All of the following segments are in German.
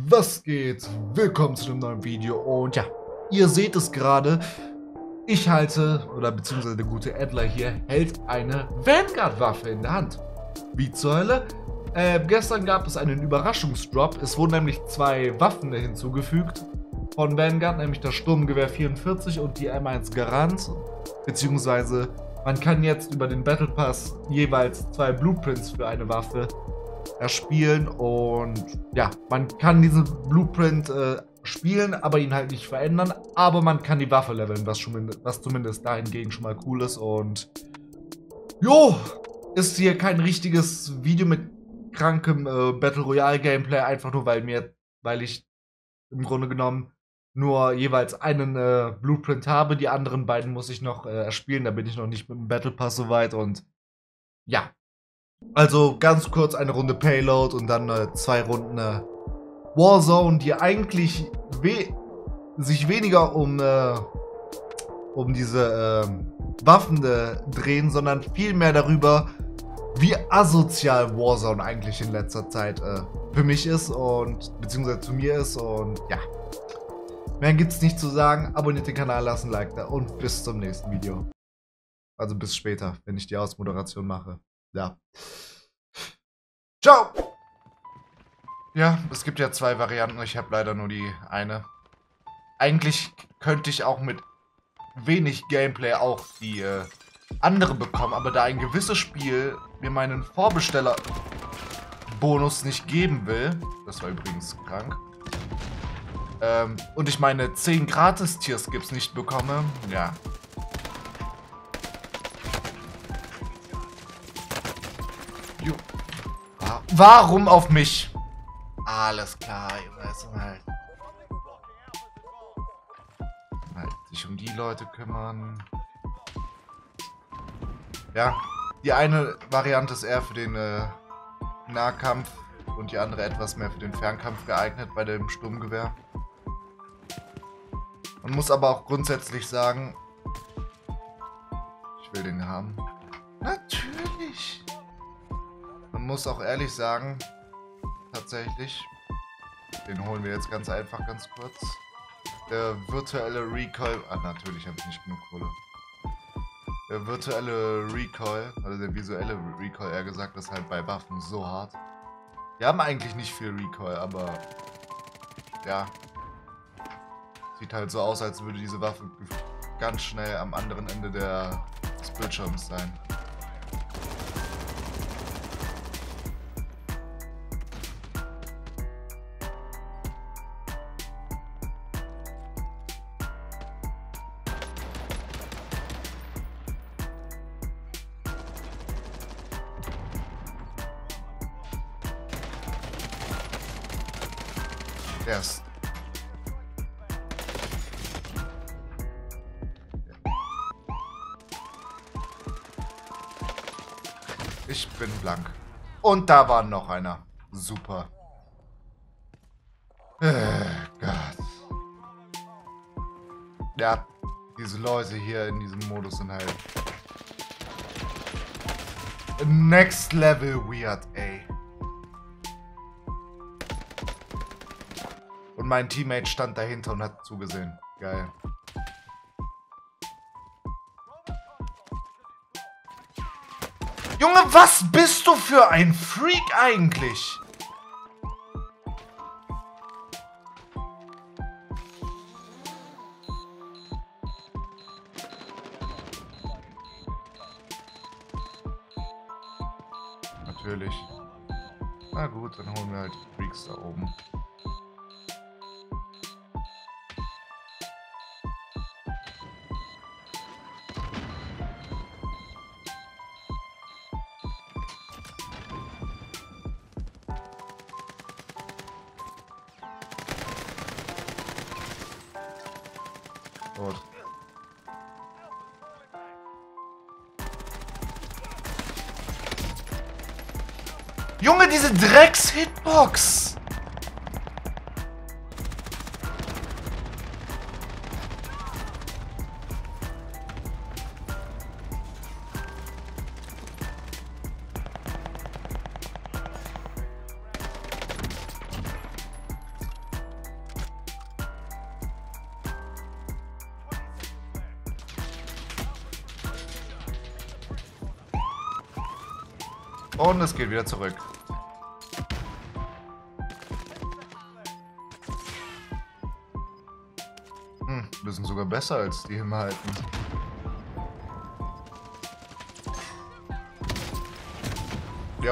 Was geht? Willkommen zu einem neuen Video und ja, ihr seht es gerade, ich halte, oder beziehungsweise der gute Adler hier, hält eine Vanguard-Waffe in der Hand. Wie zur Hölle? Gestern gab es einen Überraschungsdrop, es wurden nämlich zwei Waffen hinzugefügt von Vanguard, nämlich das Sturmgewehr 44 und die M1 Garand, beziehungsweise man kann jetzt über den Battle Pass jeweils zwei Blueprints für eine Waffe erspielen und ja, man kann diesen Blueprint spielen, aber ihn halt nicht verändern, aber man kann die Waffe leveln, was zumindest dahingegen schon mal cool ist und jo, ist hier kein richtiges Video mit krankem Battle Royale Gameplay, einfach nur weil ich im Grunde genommen nur jeweils einen Blueprint habe, die anderen beiden muss ich noch erspielen, da bin ich noch nicht mit dem Battle Pass soweit und ja. Also ganz kurz eine Runde Payload und dann 2 Runden Warzone, die eigentlich sich weniger um diese Waffen drehen, sondern vielmehr darüber, wie asozial Warzone eigentlich in letzter Zeit für mich ist und beziehungsweise zu mir ist und ja. Mehr gibt's nicht zu sagen, abonniert den Kanal, lasst ein Like da und bis zum nächsten Video. Also bis später, wenn ich die Ausmoderation mache. Ja. Ciao! Ja, es gibt ja 2 Varianten. Ich habe leider nur die eine. Eigentlich könnte ich auch mit wenig Gameplay auch die andere bekommen, aber da ein gewisses Spiel mir meinen Vorbestellerbonus nicht geben will, das war übrigens krank, und ich meine 10 Gratis-Tier-Skips nicht bekomme, ja. Warum auf mich? Alles klar, halt sich um die Leute kümmern. Ja, die eine Variante ist eher für den Nahkampf und die andere etwas mehr für den Fernkampf geeignet bei dem Sturmgewehr. Man muss aber auch grundsätzlich sagen, ich will den haben. Natürlich. Man muss auch ehrlich sagen, tatsächlich, den holen wir jetzt ganz einfach, ganz kurz. Der virtuelle Recoil, natürlich habe ich nicht genug Kohle. Der virtuelle Recoil, also der visuelle Recoil eher gesagt, ist halt bei Waffen so hart. Wir haben eigentlich nicht viel Recoil, aber ja, sieht halt so aus, als würde diese Waffe ganz schnell am anderen Ende des Bildschirms sein. Erst. Ich bin blank. Und da war noch einer. Super. Gott. Ja, diese Leute hier in diesem Modus sind halt next level weird, ey. Und mein Teammate stand dahinter und hat zugesehen. Geil. Junge, was bist du für ein Freak eigentlich? Natürlich. Na gut, dann holen wir halt die Freaks da oben. Gut. Junge, diese Drecks-Hitbox! Und es geht wieder zurück. Wir sind sogar besser als die Hinhalten. Ja.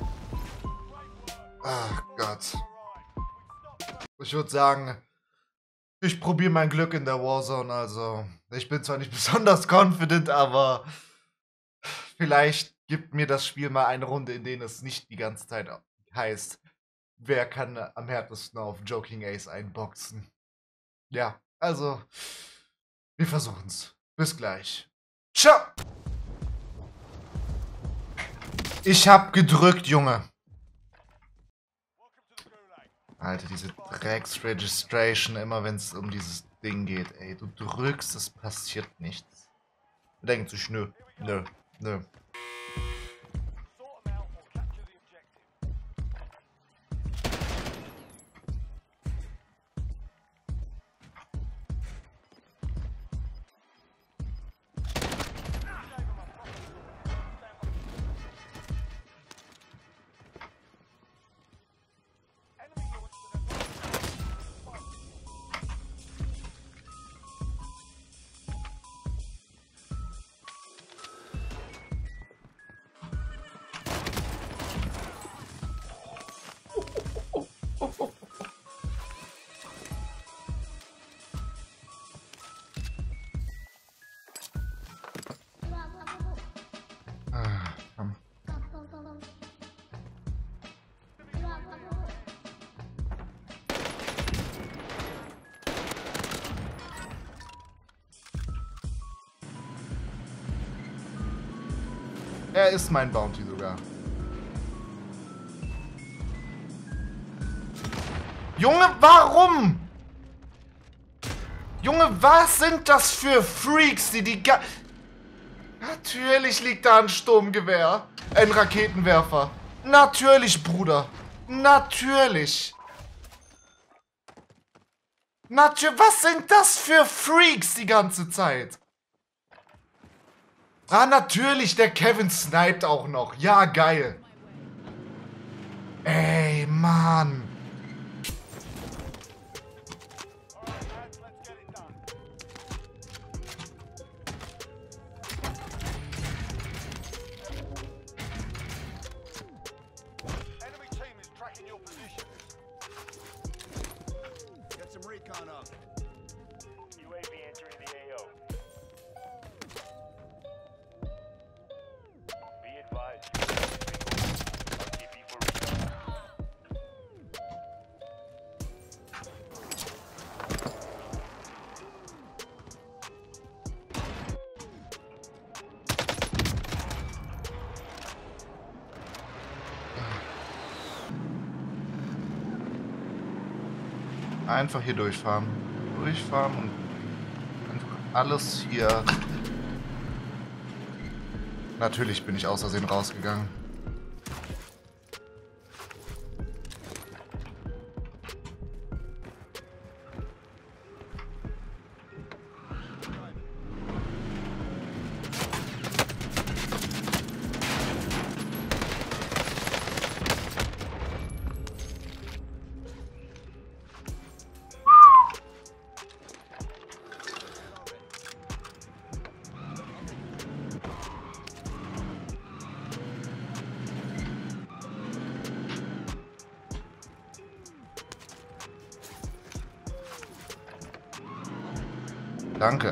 Ach Gott. Ich würde sagen, ich probiere mein Glück in der Warzone. Also, ich bin zwar nicht besonders confident, aber vielleicht gibt mir das Spiel mal eine Runde, in der es nicht die ganze Zeit heißt, wer kann am härtesten auf Joking Ace einboxen. Ja, also, wir versuchen's. Bis gleich. Ciao! Ich hab gedrückt, Junge. Alter, diese Drecks-Registration, immer wenn es um dieses Ding geht. Ey, du drückst, es passiert nichts. Denkt sich, nö, nö, nö. Komm. Er ist mein Bounty sogar. Junge, warum? Junge, was sind das für Freaks, die Natürlich liegt da ein Sturmgewehr. Ein Raketenwerfer. Natürlich, Bruder. Natürlich. Was sind das für Freaks die ganze Zeit? Ah, natürlich, der Kevin sniped auch noch. Ja, geil. Ey, Mann. Einfach hier durchfahren. Durchfahren und einfach alles hier. Natürlich bin ich aus Versehen rausgegangen. Danke.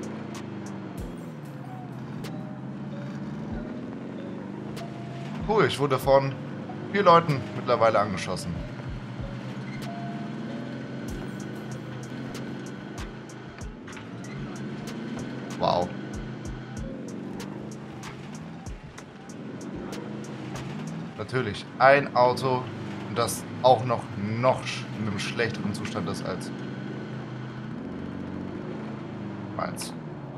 Cool, ich wurde von 4 Leuten mittlerweile angeschossen. Wow. Natürlich, ein Auto, das auch noch in einem schlechteren Zustand ist als meins.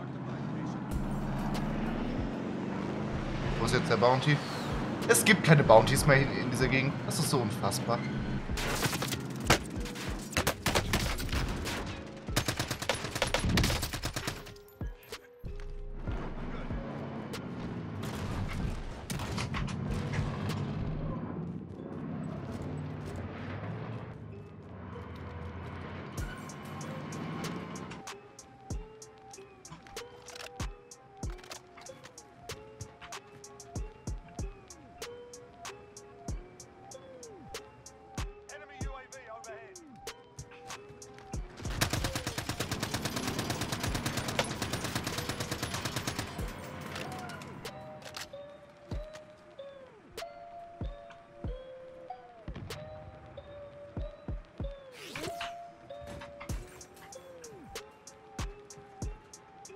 Wo ist jetzt der Bounty? Es gibt keine Bounties mehr in dieser Gegend. Das ist so unfassbar.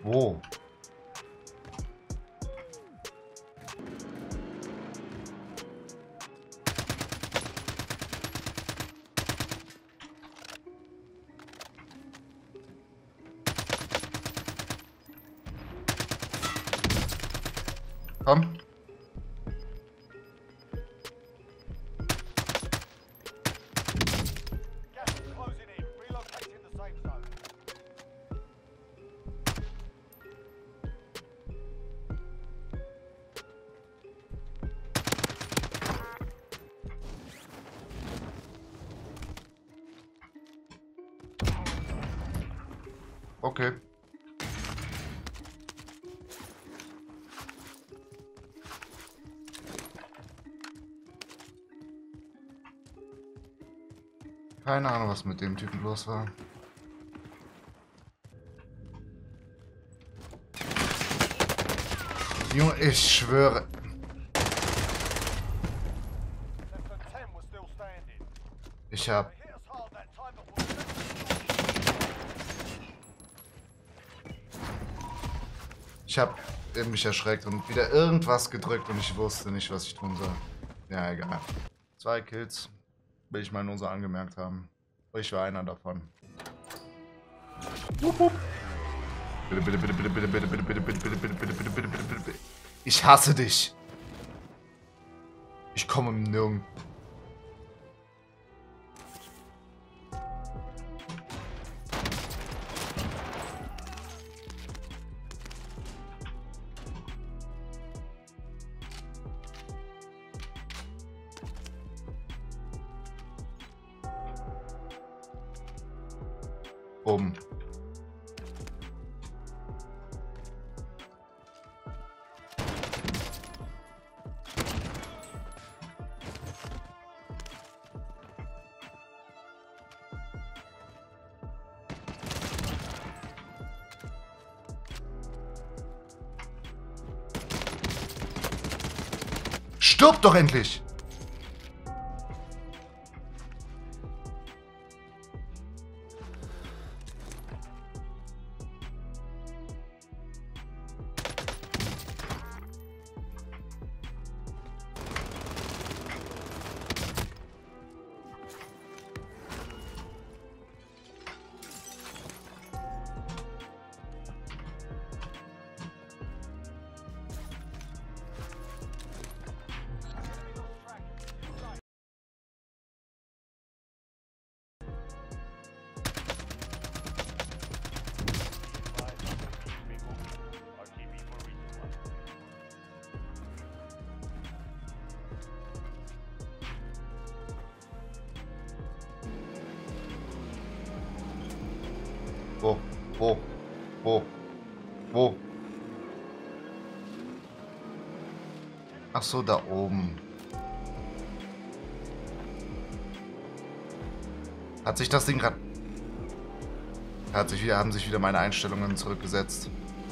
Wo? Komm. Okay. Keine Ahnung, was mit dem Typen los war. Junge, ich schwöre. Ich hab mich erschreckt und wieder irgendwas gedrückt und ich wusste nicht, was ich tun soll. Ja, egal. 2 Kills, will ich mal nur so angemerkt haben. Ich war einer davon. Bitte, bitte, bitte, bitte, bitte, bitte, bitte, bitte, bitte, bitte, bitte, bitte, bitte, bitte, bitte, bitte. Ich hasse dich. Ich komme nirgends. Bumm. Stirb doch endlich! Wo? Wo? Wo? Wo? Ach so, da oben. Hat sich das Ding gerade... haben sich wieder meine Einstellungen zurückgesetzt.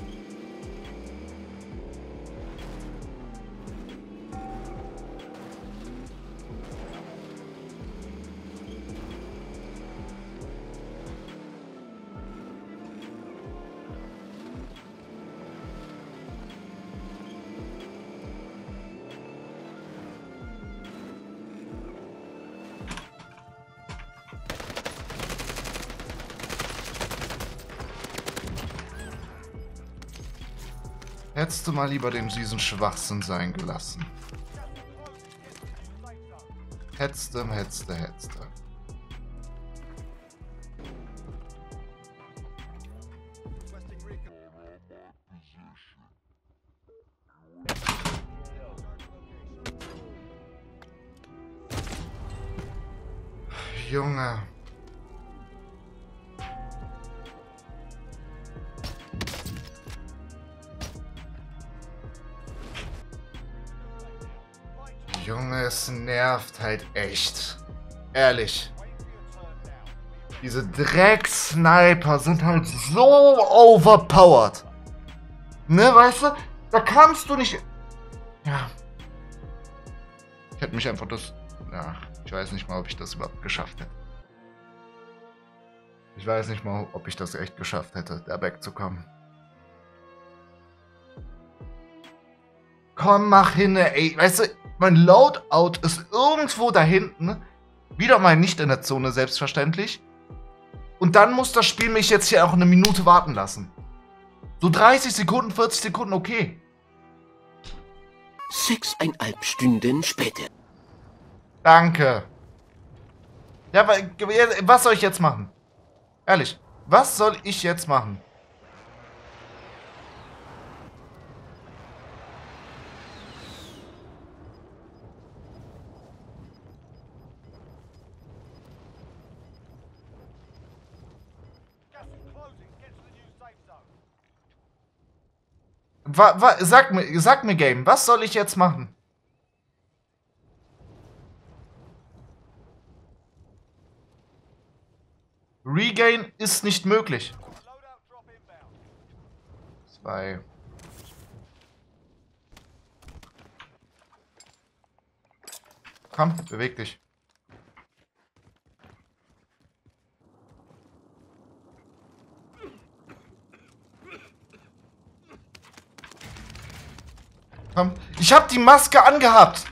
Hättest du mal lieber diesen Schwachsinn sein gelassen. Hättest du. Junge. Junge, es nervt halt echt. Ehrlich. Diese Drecksniper sind halt so overpowered. Ne, weißt du? Da kannst du nicht... Ja. Ich hätte mich einfach das... Ja, ich weiß nicht mal, ob ich das überhaupt geschafft hätte. Ich weiß nicht mal, ob ich das echt geschafft hätte, da wegzukommen. Komm, mach hin, ey. Weißt du, mein Loadout ist irgendwo da hinten. Wieder mal nicht in der Zone, selbstverständlich. Und dann muss das Spiel mich jetzt hier auch eine Minute warten lassen. So 30 Sekunden, 40 Sekunden, okay. 6,5 Stunden später. Danke. Ja, was soll ich jetzt machen? Ehrlich, was soll ich jetzt machen? Sag mir, Game, was soll ich jetzt machen? Regain ist nicht möglich. 2. Komm, beweg dich. Komm. Ich hab die Maske angehabt.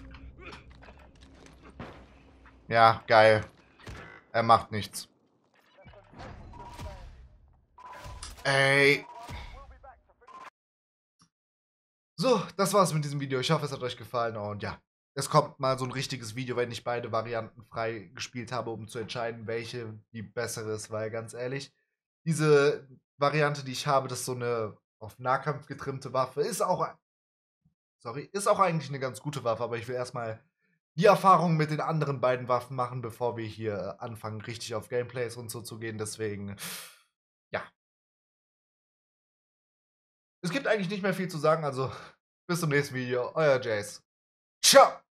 Ja, geil. Er macht nichts. Ey. So, das war's mit diesem Video. Ich hoffe, es hat euch gefallen. Und ja, es kommt mal so ein richtiges Video, wenn ich beide Varianten frei gespielt habe, um zu entscheiden, welche die bessere ist. Weil ganz ehrlich, diese Variante, die ich habe, das ist so eine auf Nahkampf getrimmte Waffe, ist auch eigentlich eine ganz gute Waffe. Aber ich will erstmal die Erfahrung mit den anderen beiden Waffen machen, bevor wir hier anfangen, richtig auf Gameplays und so zu gehen. Deswegen, ja. Es gibt eigentlich nicht mehr viel zu sagen, also bis zum nächsten Video. Euer Jace. Ciao!